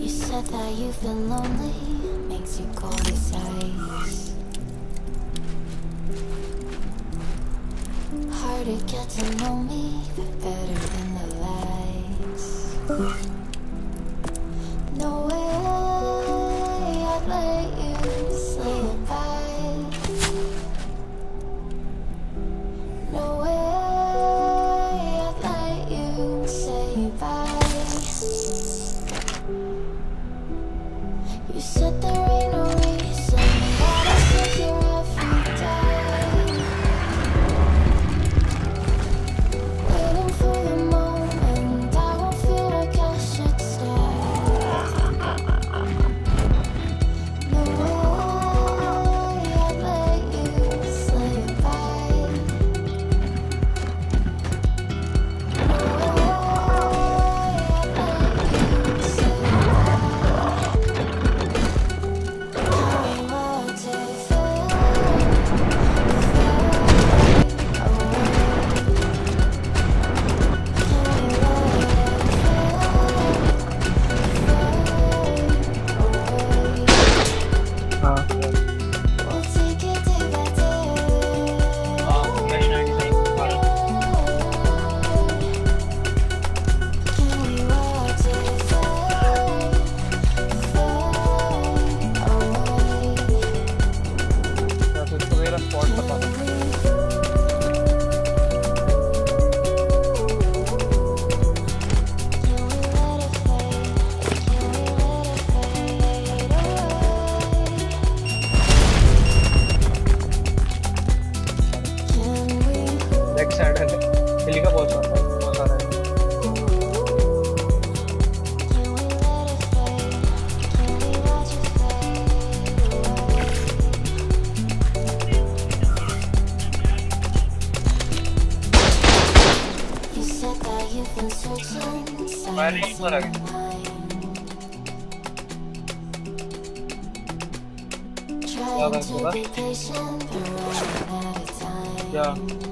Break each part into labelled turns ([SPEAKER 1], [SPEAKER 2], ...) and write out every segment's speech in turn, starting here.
[SPEAKER 1] You said that you've been lonely, makes you cold as ice. Hard to get to know me, but better than the lies. No way I'd let you say goodbye. No way I'd let you say bye. You said there ain't no reason that I sit here every day, waiting for the moment I won't feel like I should stay. No way I'd let you say goodbye. No way I'd let you say
[SPEAKER 2] back side है हिली का बहुत सारा है fire नहीं मारा क्या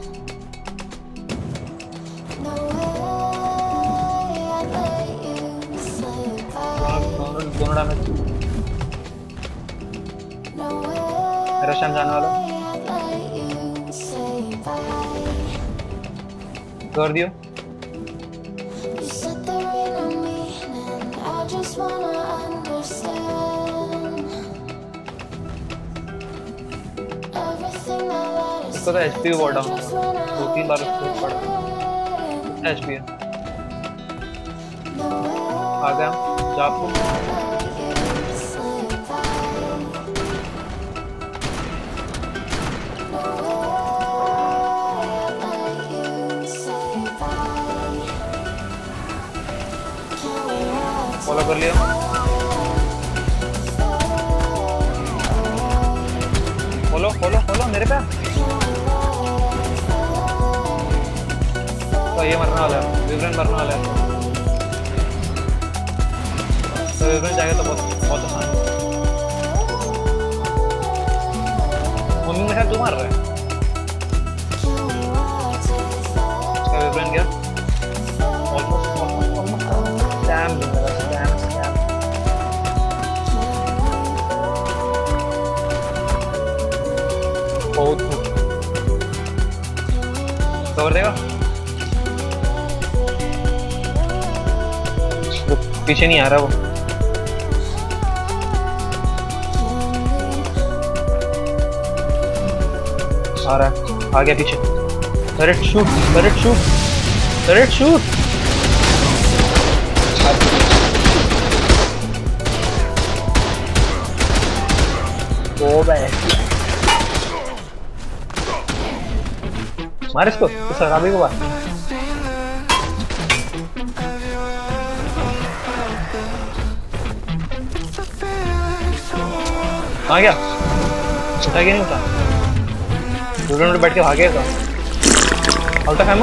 [SPEAKER 2] दोनों डैमेज मेरा शाम जाने वाला कर दियो इसको तो एचपी बहुत डाउन है 2-3 बार उसको पड़ा एचपी है आ गया जापू फॉलो कर लिया फॉलो फॉलो फॉलो मेरे पे तो ये मरने वाला है विवरण मरने वाला है तो विवरण जाएगा तो बहुत बहुत आसान है मम्मी मेरे साथ तू मार रहा है इसका विवरण गया ऑलमोस्ट स्पैम दूंगा स्पैम स्पैम बहुत कवर देगा पीछे नहीं आ रहा वो आ रहा है आ गया पीछे turret shoot turret shoot turret shoot ओ भाई मार इसको इस खराबी को बात कहाँ गया उठा क्या नहीं उठा दूर बैठ के भागे तो आउट ऑफ एमो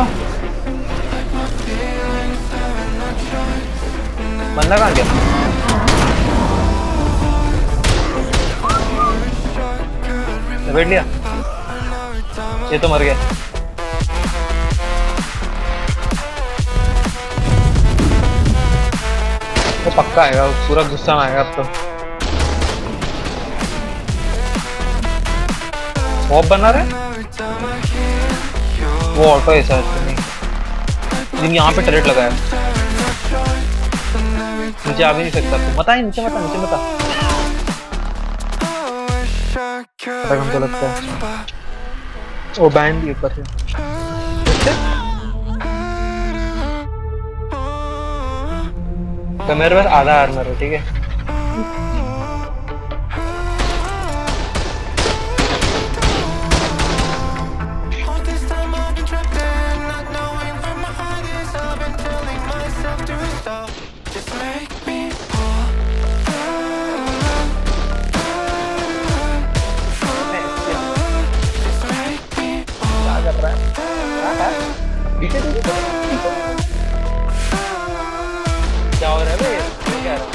[SPEAKER 2] बंदा कहाँ गया बैठ लिया ये तो मर गया वो पक्का आएगा, पूरा गुस्सा में आएगा अब तो। स्मोक बना रहे वो ऑटो है शायद नहीं, जिन यहाँ पे टरेट लगा है। नीचे आ भी नहीं सकता तो मत, नीचे मत, नीचे मत। हमको लगता है वो बैंड भी ऊपर है। तो मेरे पास आधा आर्मर है, ठीक है। क्या हो रहा है भाई? क्या रहा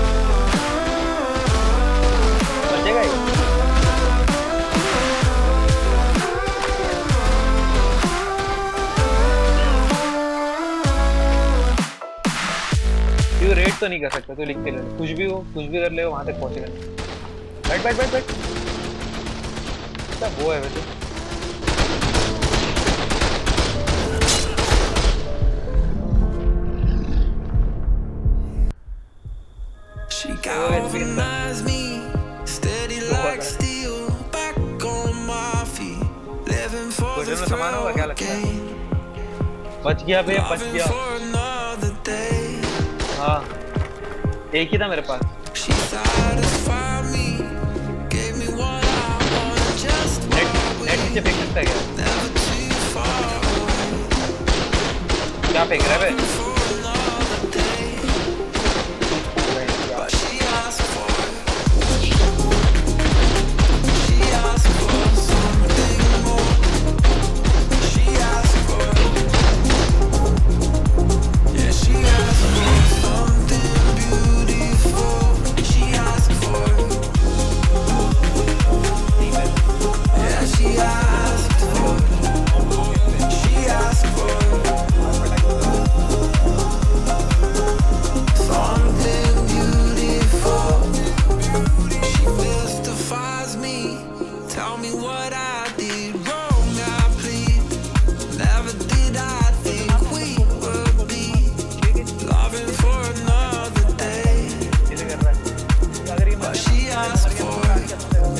[SPEAKER 2] बचेगा ही? तू रेड तो नहीं कर सकता, तो लिख के ले, कुछ भी हो, कुछ भी कर ले, वहां तक पहुंचेगा। बैठ बैठ बैठ बैठ। वो है वैसे
[SPEAKER 3] She galvanized me, steady like steel, back on my feet, living for the thrill again,
[SPEAKER 2] बच गया बे, बच
[SPEAKER 3] loving
[SPEAKER 2] गया।
[SPEAKER 3] for another day.
[SPEAKER 2] हाँ, एक ही था मेरे पास।
[SPEAKER 3] She satisfied me, gave me what I wanted, just
[SPEAKER 2] net नीचे फेंक सकता है क्या?
[SPEAKER 3] never too far away.
[SPEAKER 2] क्या फेंक रहा है बे?
[SPEAKER 3] For another day, but she asked for it. She asked for something more. She asked for it. Yeah, she asked for something beautiful. She asked for it. Yeah, she asked for it. She asked for it. Something beautiful. She mystifies me. Tell me what I did wrong, I plead. Never did I think we would be loving for another day. But she asked for it.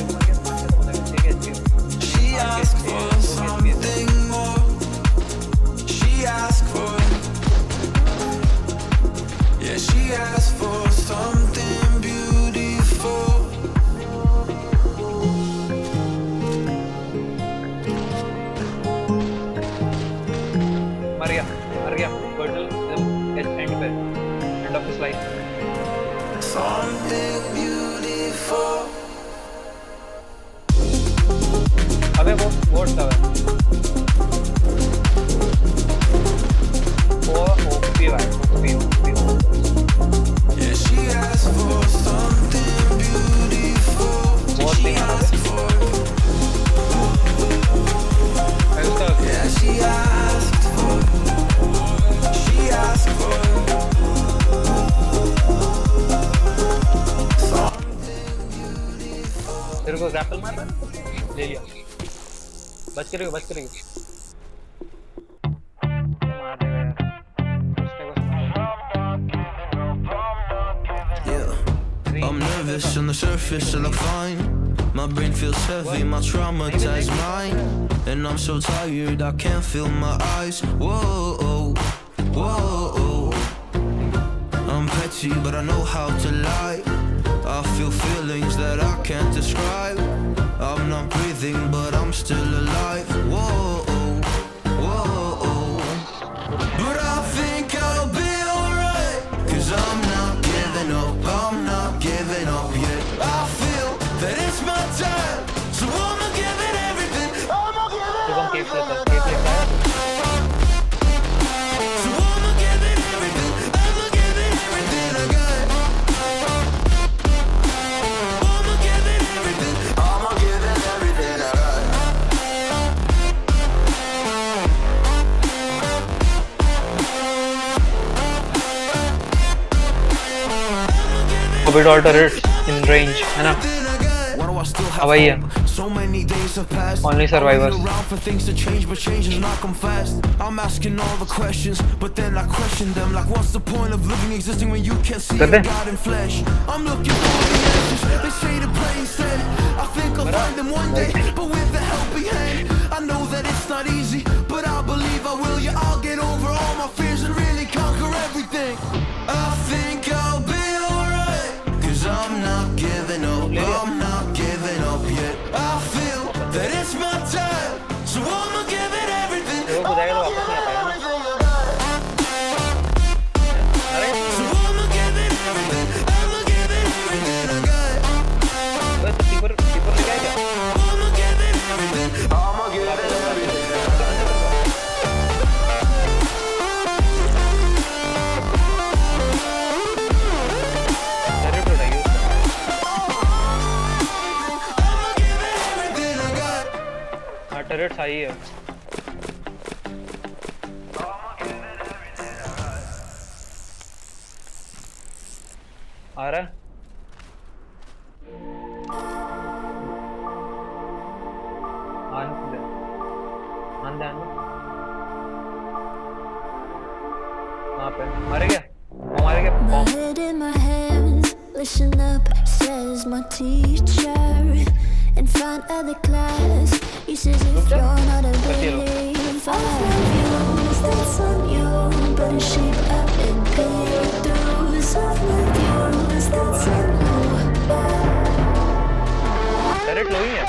[SPEAKER 3] She asked for something more. She asked for it. Yeah, she asked for something beautiful.
[SPEAKER 2] मर गया total end पे, end of this life.
[SPEAKER 3] Something beautiful.
[SPEAKER 2] अबे वो सब है, वो OP भाई, OP.
[SPEAKER 3] Yeah, she asked for something beautiful.
[SPEAKER 2] बहुत
[SPEAKER 3] She
[SPEAKER 2] नहीं मारा
[SPEAKER 3] asked for it.
[SPEAKER 2] भाई उसका।
[SPEAKER 3] Yeah, she asked for it. She asked for it. Something beautiful.
[SPEAKER 2] तेरे को ग्रैपल मारना ले लिया, बच के रहियो, बच के रहियो। मार देगा यार, उसने को
[SPEAKER 3] Yeah, I'm nervous on the surface, I look fine. My brain feels heavy, my traumatized mind, and I'm so tired I can't feel my eyes. Whoa, whoa. I'm petty, but I know how to lie. I feel feelings that I can't describe. I'm not breathing, but I'm still alive. Whoa. But I think I'll be alright, 'cause I'm not giving up, I'm not giving up yet. I feel that it's my time, so I'ma give it everything. I'ma give it
[SPEAKER 2] तो कौन cake लेता है?
[SPEAKER 3] everything. So I'ma give it everything. I'ma give it everything I got. I'ma give it everything. I'ma give it everything I got.
[SPEAKER 2] Orbital turrets in range है ना। अब वही है Only survivors.
[SPEAKER 3] Around for things to change, but changes not come fast. I'm asking all the questions, but then I question them. Like, what's the point of living, existing when you can't see God in flesh? I'm looking for the answers. They say to pray instead. I think I'll find them one day, but with a helping hand. I know that it's not easy, but I believe I will. Yeah, I'll get over all my fears and really conquer everything. I think I'll be alright, 'cause I'm not giving up. I'm not giving up yet. I feel that it's my time, so I'ma give it everything.
[SPEAKER 2] वो बुझाएगा तो वापस नहीं आ पाएगा ना।
[SPEAKER 3] So I'ma give it everything. I'ma give it everything I got.
[SPEAKER 2] बस keeper keeper क्या है?
[SPEAKER 3] I'ma give it everything. I'ma give it everything.
[SPEAKER 2] Turret उठाइए
[SPEAKER 3] I'ma give it everything I got.
[SPEAKER 2] हाँ टर्रेट सही है। आ रहा है आंदे आंदे आंदे वहाँ पे मारे क्या वो मारे क्या
[SPEAKER 1] My head in my hands, listen up, says my teacher. In front of the class, he says if you're not a believer, that's on you. Better shape up and pay your dues. I've loved you, that's on you.
[SPEAKER 2] Turret लो ही है।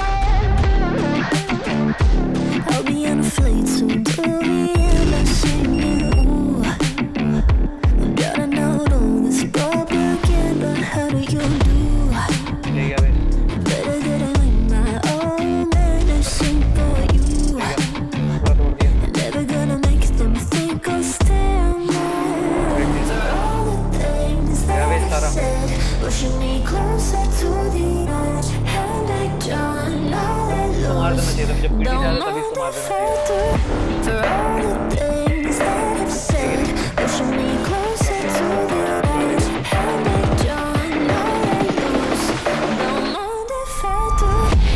[SPEAKER 1] I'll be on a flight soon to the end. I sing you. Gotta know all this propaganda. How do you do?
[SPEAKER 2] ले गया भाई
[SPEAKER 1] Better get in my own medicine for you.
[SPEAKER 2] पूरा तोड़ दिया।
[SPEAKER 1] Never gonna make them think I'll stand there. For all the things that I said, pushing me closer to the edge. And I don't know that
[SPEAKER 2] इसको मार देना चाहिए था जब PT जा रहा था तभी
[SPEAKER 1] don't
[SPEAKER 2] इसको
[SPEAKER 1] mind
[SPEAKER 2] मार
[SPEAKER 1] if
[SPEAKER 2] देना
[SPEAKER 1] I
[SPEAKER 2] चाहिए।
[SPEAKER 1] do. For all the things that I've said, pushing me closer to the edge. And I don't know that lose. Don't mind if I do.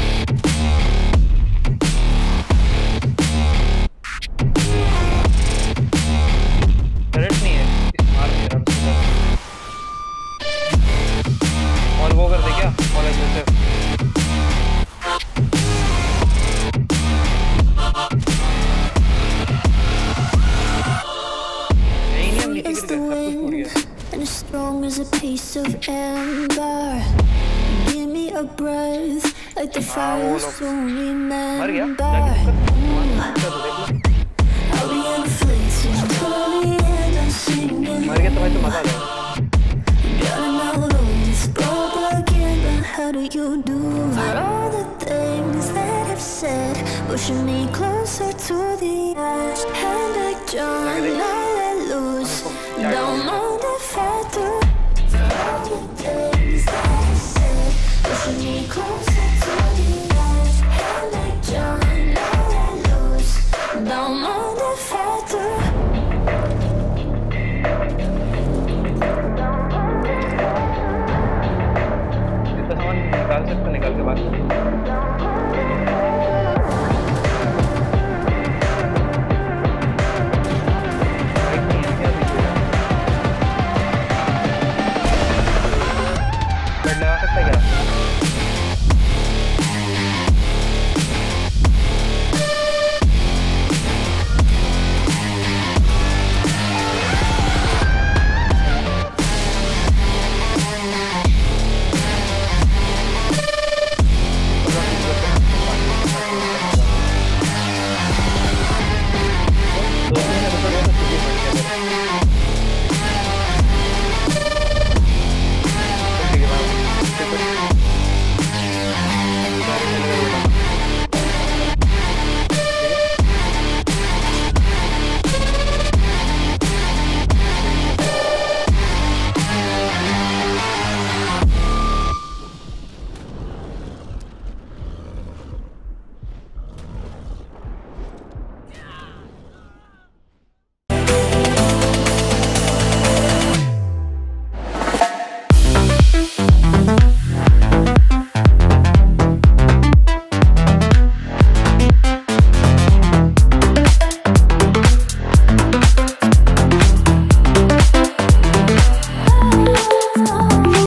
[SPEAKER 2] Turret नहीं है इस मार नहीं रहा बस और वो कर दे क्या और ऐसे नहीं नहीं हम नीचे
[SPEAKER 1] As
[SPEAKER 2] गिर
[SPEAKER 1] the
[SPEAKER 2] गए सब कुछ टूट
[SPEAKER 1] wind
[SPEAKER 2] गया।
[SPEAKER 1] and as strong as a piece of amber. Give me a breath like the fire
[SPEAKER 2] वो
[SPEAKER 1] so
[SPEAKER 2] मर गया
[SPEAKER 1] remember.
[SPEAKER 2] जाके कर देख लो
[SPEAKER 1] I'll be on a flight soon to the end. I'm singing.
[SPEAKER 2] मर गया तो भाई तो मजा आ जाएगा।
[SPEAKER 1] Gotta know all this propaganda. How do you do? For all the things that I've said, pushing me closer to the edge. And I don't know that lose. Don't mind if I do. For all the things that I've said, pushing me closer to the edge. And I don't know that lose. Don't mind if I do.
[SPEAKER 2] जितना सामान निकाल सकते निकाल के बात करो। Bike नहीं है क्या पीछे बेड लगा सकता है क्या